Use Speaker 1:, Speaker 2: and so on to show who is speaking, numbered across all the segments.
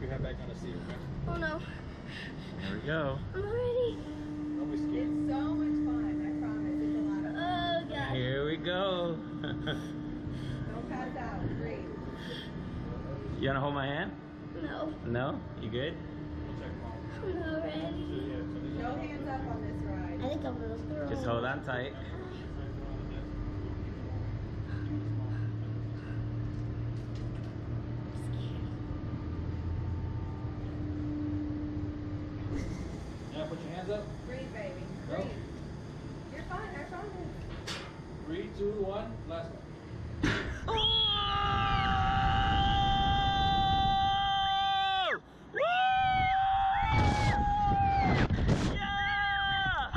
Speaker 1: we head back on the sea, okay?
Speaker 2: Oh no.
Speaker 3: Here we go.
Speaker 2: I'm ready.
Speaker 1: Don't be scared.
Speaker 4: It's so much fun, I promise. It's a lot of fun.
Speaker 2: Oh god.
Speaker 3: Here we go.
Speaker 4: Don't pass out. Breathe.
Speaker 3: You wanna hold my hand?
Speaker 2: No.
Speaker 3: No? You good?
Speaker 1: We'll check them out.
Speaker 2: I'm not ready.
Speaker 4: No hands up on this ride.
Speaker 2: I think I'm gonna throw.
Speaker 3: Just hold on tight.
Speaker 1: Yeah, put your hands up.
Speaker 4: Breathe, baby.
Speaker 1: Go.
Speaker 4: Breathe. You're fine, I promise.
Speaker 1: 3, 2, 1. Last one.
Speaker 3: Oh! Woo! Yeah!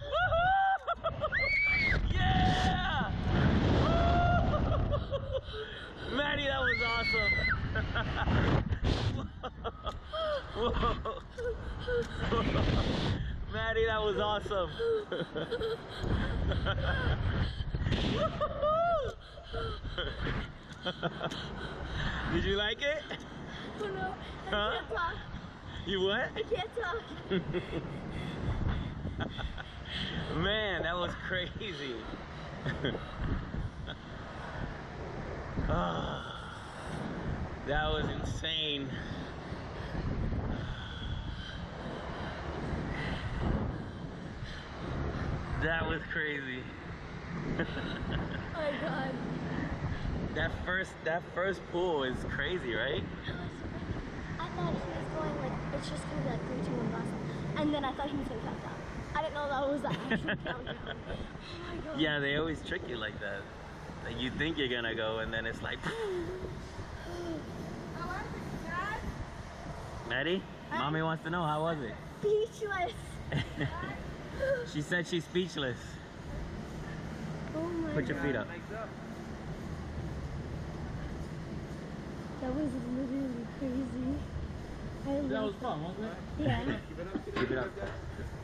Speaker 3: Woohoo! Yeah! Woo! Maddie, that was awesome. Whoa. Maddie, that was awesome. Did you like it?
Speaker 2: Oh no. I
Speaker 3: Huh?
Speaker 2: can't talk.
Speaker 3: You what?
Speaker 2: I can't talk.
Speaker 3: Man, that was crazy. That was insane. That was crazy.
Speaker 2: Oh my god.
Speaker 3: That first pool is crazy, right?
Speaker 2: I thought he was going like, it's just gonna be like 3, 2, 1 blast. And then I thought he was gonna count down. I didn't know that was the actual countdown. Oh my god.
Speaker 3: Yeah, they always trick you like that. Like you think you're gonna go and then it's like Maddie, Mommy wants to know, how was it?
Speaker 2: Speechless.
Speaker 3: She said she's speechless.
Speaker 2: Oh my
Speaker 3: Put your feet up.
Speaker 2: That was literally crazy.
Speaker 1: That was fun, wasn't it?
Speaker 2: Yeah.
Speaker 1: Keep it up.
Speaker 3: Keep it up.